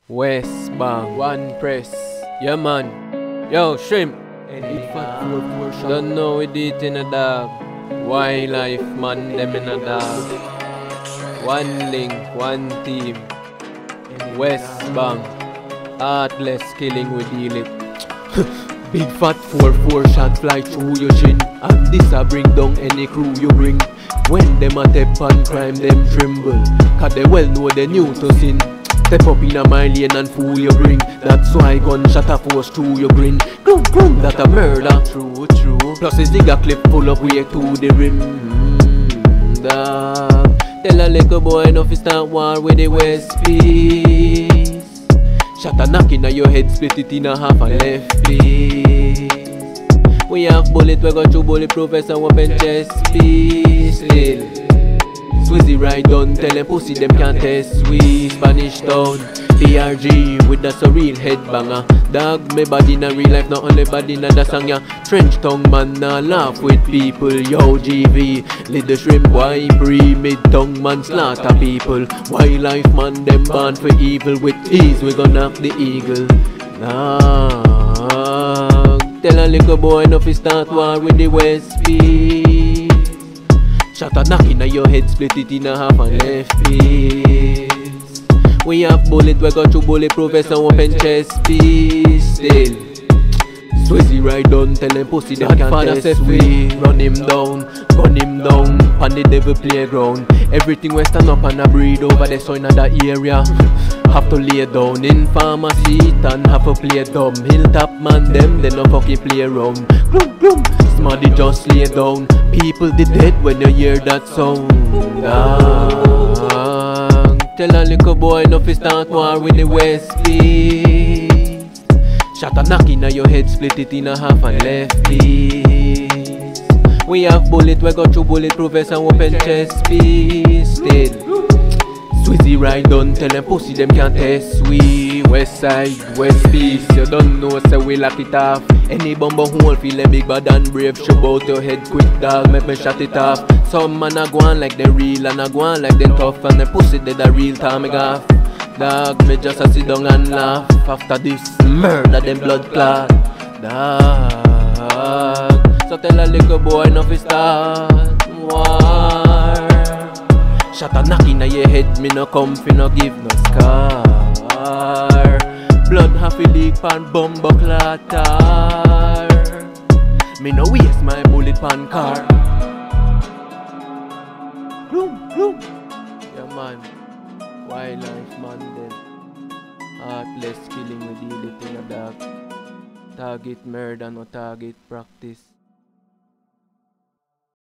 West Bank, one press. Yeah man. Yo, shrimp. Don't know we did in a dog. Wildlife man, them in a dog. One link, one team. West Bank. Heartless killing we deal it. Big fat 4-4 shot fly through your chin. And this a bring down any crew you bring. When them a step on crime, them tremble. Cause they well know they new to sin. Step up in a my lane and fool you bring. That's why gunshot a force through your grin. Gloom gloom, that a murder. True, true. Plus a zigga clip full of way to the rim. Dog. Tell a little boy enough to start war with the West piece. Shot a knock inna your head, split it in a half and left piece. We have bullet, we got two bulletproof vest and weapon chest piece. Still Swizzy ride down, tell them pussy them can't test we. Spanish town, DRG with that's a real headbanger. Dog me body in a real life, not only body in a da song ya. Trench tongue man nah laugh with people. Yo GV, little shrimp boy pre. Mid tongue man slaughter people. Wildlife man them born for evil. With ease we gon' knock the eagle. Nah, tell a little boy enough to start war with the West piece. Shot a knock inna your head, split it in a half and left piece. We have bullet, we got two bulletproof vest and open chest piece. Still Swizzy ride down, tell them pussy them can't test we. Run him down, gun him down, pan the devil playground. Everything we stand up and a breed over there, so in that area have to lay down in pharmacy and have to play dumb. Hilltop man them, they no fucking play around. Gloom gloom, smarty just lay down. People they dead when you hear that sound. Tell a little boy enough to start war with the West piece. Shot a knock inna your head, split it in a half and left piece. We have bullet, we got two bulletproof vest and open chest piece. Still Swizzy ride down, tell them pussy them can't test we. West side, West piece, you don't know so we lock it off. Any bumbo hole feel them big bad and brave. Show out your head quick dog, make me shut it off. Some man a go on like they real and a go on like they tough. And the pussy they the real time me gaff. Dog me just a sit down and laugh. After this murder them blood clot. Dog, so tell a little boy enough to start war. Shot a knock inna your head, me no come fi no give no scar. Blood half a leak pan bumbo clatter. Me no waste my bullet pan car. Gloom, gloom. Yeah man, wildlife man them. Heartless killing we deal it in a dog. Target murder, no target practice.